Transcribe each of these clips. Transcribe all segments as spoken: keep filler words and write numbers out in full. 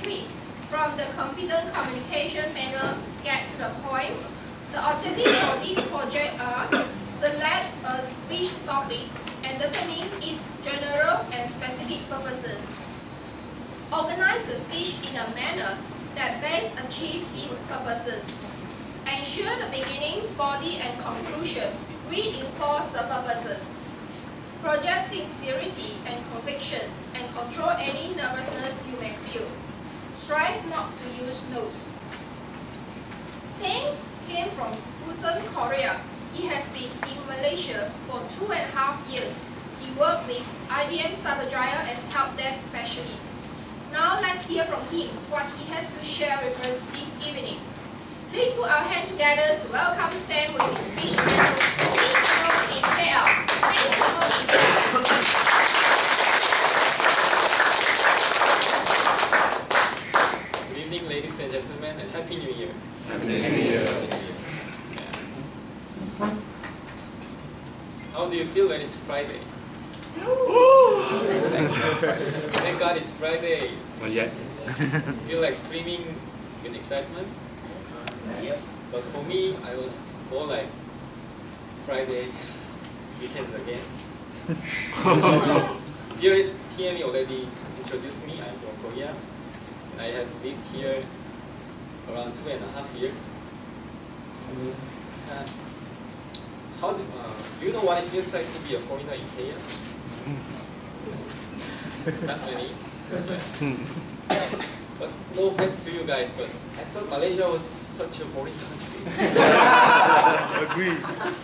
three. From the competent communication manner, get to the point. The objectives for this project are select a speech topic and determine its general and specific purposes. Organize the speech in a manner that best achieves these purposes. Ensure the beginning, body, and conclusion reinforce the purposes. Project sincerity and conviction and control any nervousness you may feel. Strive not to use notes. Singh came from Busan, Korea. He has been in Malaysia for two and a half years. He worked with I B M Cyberjaya as help desk specialist. Now let's hear from him what he has to share with us this evening. Please put our hands together to welcome Sam with his speech title, Please Promote in K L. Please promote in K L. Good evening, ladies and gentlemen, and Happy New Year. Happy New Year. Yeah. How do you feel when it's Friday? Thank God it's Friday. Not yet. Feel like screaming with excitement? Yep. But for me, I was more like Friday, weekends again. Dearest T M E already introduced me. I'm from Korea. And I have lived here around two and a half years. Uh, how do, uh, do you know what it feels like to be a foreigner in Korea? Not many. But no offense to you guys, but I thought Malaysia was such a boring country. Agree.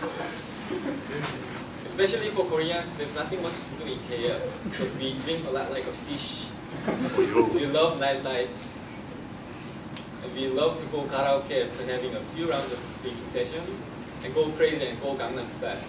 Especially for Koreans, there's nothing much to do in K L because we drink a lot like a fish. We love nightlife. And we love to go karaoke after having a few rounds of drinking session and go crazy and go Gangnam Style.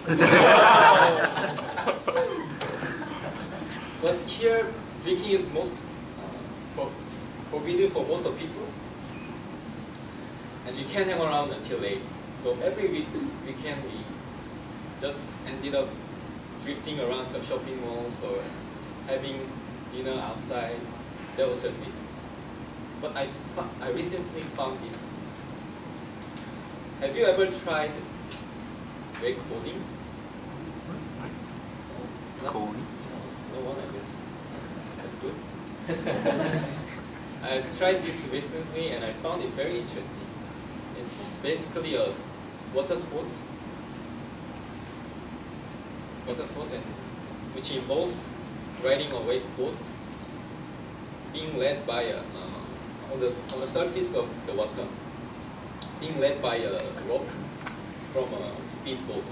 But here, drinking is most uh, for, forbidden for most of people, and we can't hang around until late. So every week, weekend, we just ended up drifting around some shopping malls or having dinner outside. That was just it. But I, I recently found this. Have you ever tried wakeboarding? No? No one, I guess. That's good. I tried this recently and I found it very interesting. It's basically a water sport, water sport, and which involves riding a wakeboard, being led by a uh, on the on the surface of the water, being led by a rope from a speedboat.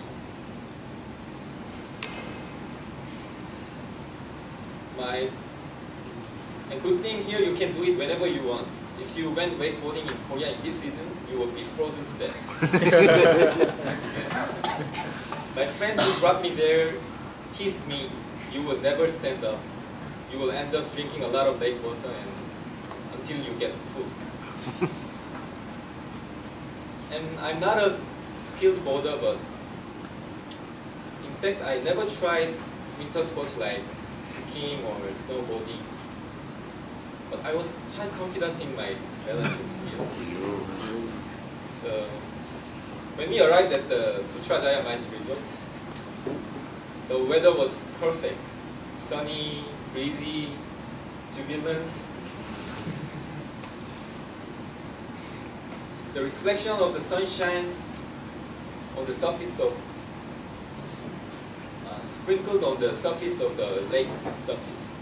My and good thing here, you can do it whenever you want. If you went wakeboarding in Korea in this season, you will be frozen to death. My friend who brought me there teased me, you will never stand up. You will end up drinking a lot of lake water and until you get full. And I'm not a skilled boarder, but in fact, I never tried winter sports like skiing or snowboarding. But I was quite confident in my balancing skills. So when we arrived at the Putrajaya Mines Resort, the weather was perfect. Sunny, breezy, jubilant. The reflection of the sunshine on the surface of uh, sprinkled on the surface of the lake surface.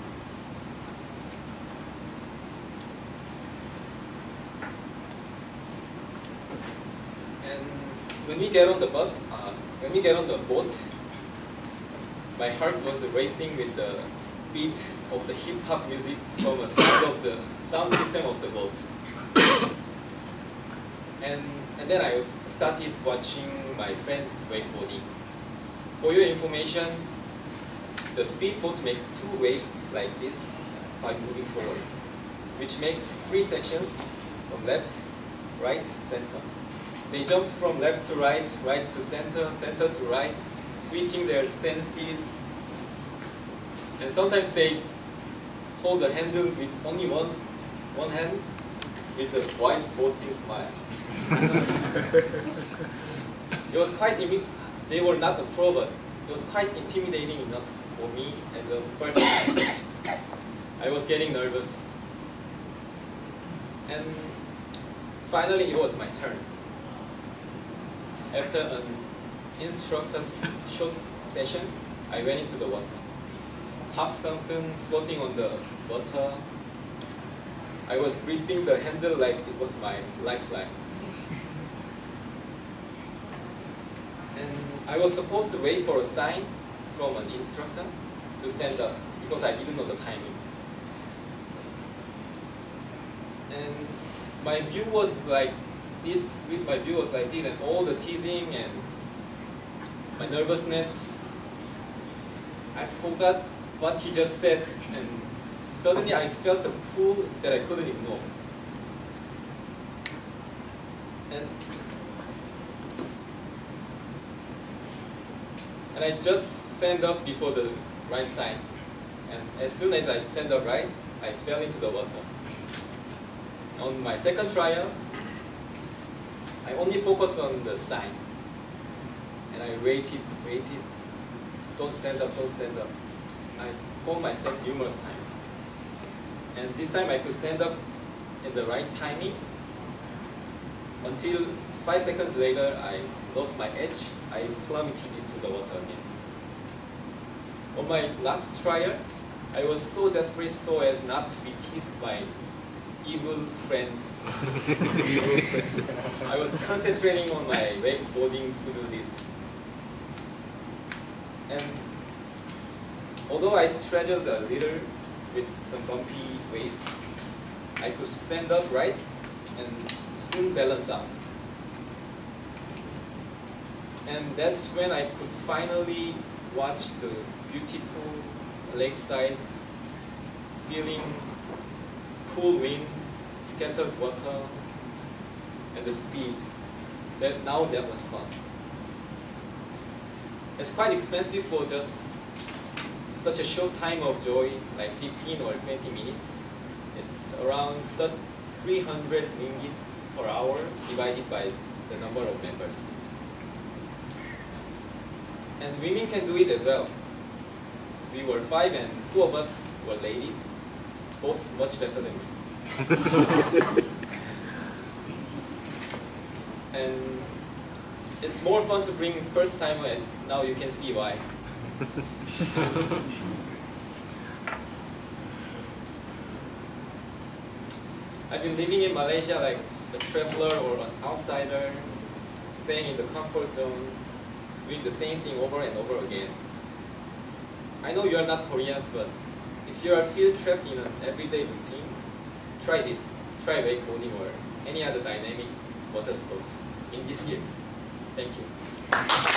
And when we get on the bus, uh, when we get on the boat, my heart was racing with the beat of the hip hop music from the sound of the sound system of the boat. And, and then I started watching my friends wakeboarding. For your information, the speedboat makes two waves like this by moving forward, which makes three sections from left, right, center. They jumped from left to right, right to center, center to right, switching their stances. And sometimes they hold the handle with only one one hand with the wide boasting smile. It was quite imi they were not a pro, but it was quite intimidating enough for me at the first time. I was getting nervous. And finally it was my turn. After an instructor's short session, I went into the water. Half sunken, floating on the water. I was gripping the handle like it was my lifeline. And I was supposed to wait for a sign from an instructor to stand up because I didn't know the timing. And my view was like this, with my view was like this, and all the teasing and my nervousness, I forgot what he just said, and suddenly I felt a pull that I couldn't ignore. And, and I just stand up before the right sign. And as soon as I stand up right, I fell into the water. On my second trial, I only focused on the sign. And I waited, waited, don't stand up, don't stand up. I told myself numerous times. And this time I could stand up in the right timing until five seconds later I lost my edge. I plummeted into the water again. On my last trial, I was so desperate so as not to be teased by evil friends. I was concentrating on my wakeboarding to-do list. And although I struggled a little with some bumpy waves, I could stand up right and soon balance out. And that's when I could finally watch the beautiful lakeside, feeling cool wind, scattered water, and the speed. That now that was fun. It's quite expensive for just such a short time of joy, like fifteen or twenty minutes. It's around three hundred ringgit per hour divided by the number of members. And women can do it as well. We were five and two of us were ladies, both much better than me. And it's more fun to bring first timers, now you can see why. I've been living in Malaysia like a traveler or an outsider, staying in the comfort zone, doing the same thing over and over again. I know you are not Koreans, but if you are feel trapped in an everyday routine, try this. Try wakeboarding or any other dynamic water sports in this year. Thank you.